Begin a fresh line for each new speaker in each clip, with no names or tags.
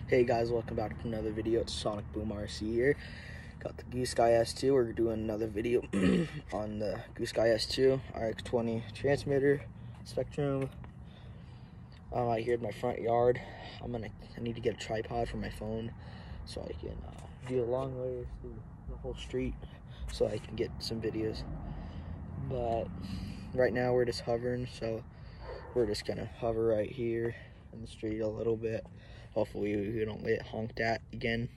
Hey guys, welcome back to another video. It's Sonic Boom RC here. Got the Goosky S2. We're doing another video on the Goosky S2 RX20 transmitter spectrum. Out here in my front yard. I need to get a tripod for my phone so I can do a long way through the whole street so I can get some videos. But right now we're just hovering, so we're just gonna hover right here in the street a little bit. Hopefully we don't get honked at again.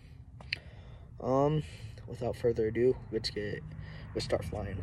Without further ado, let's start flying.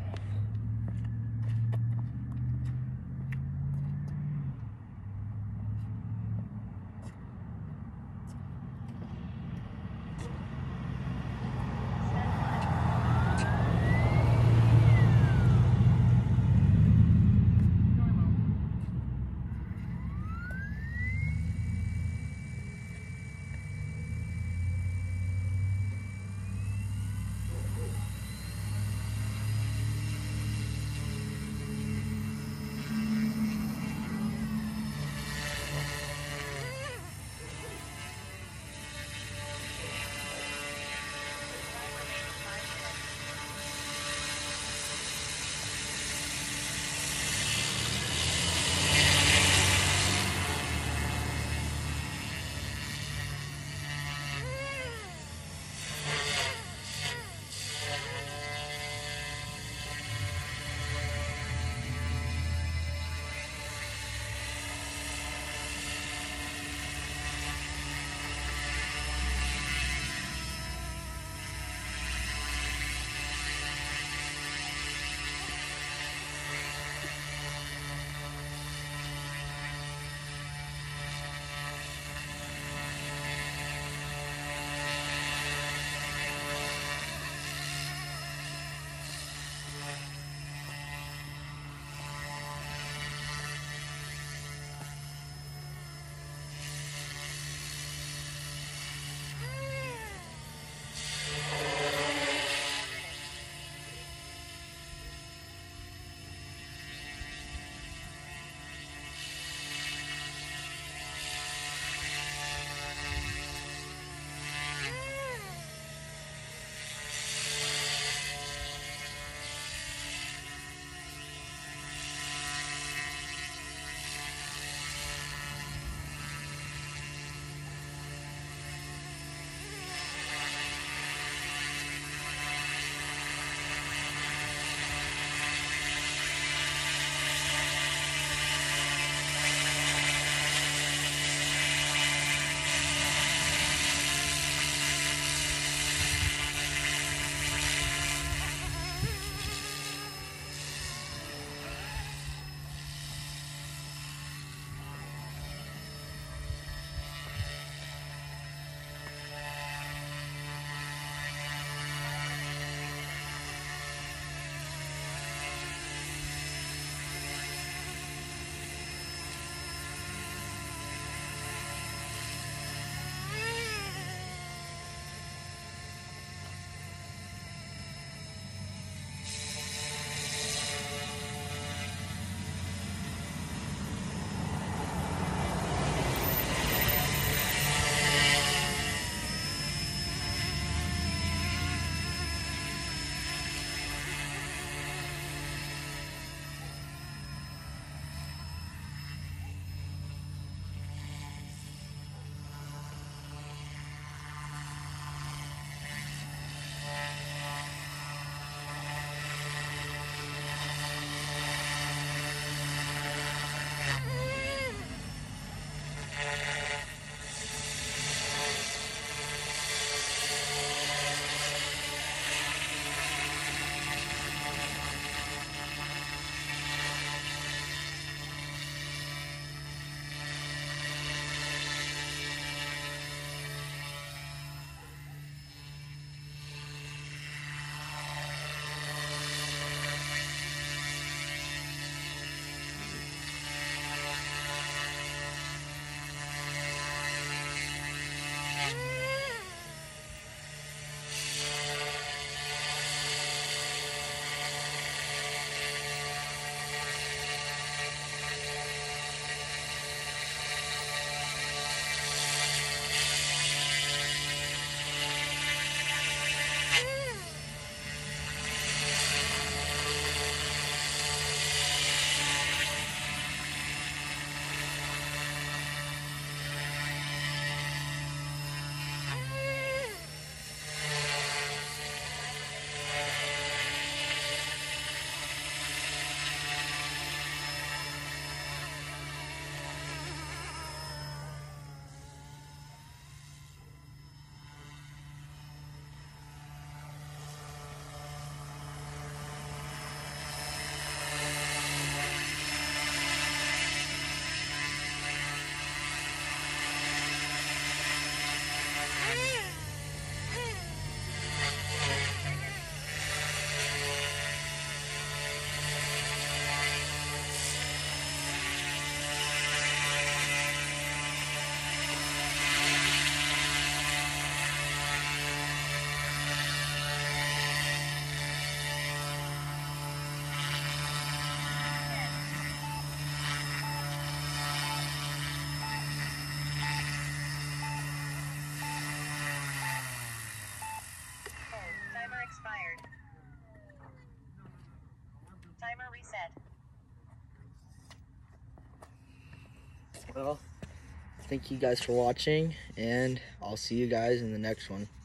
Well, thank you guys for watching, and I'll see you guys in the next one.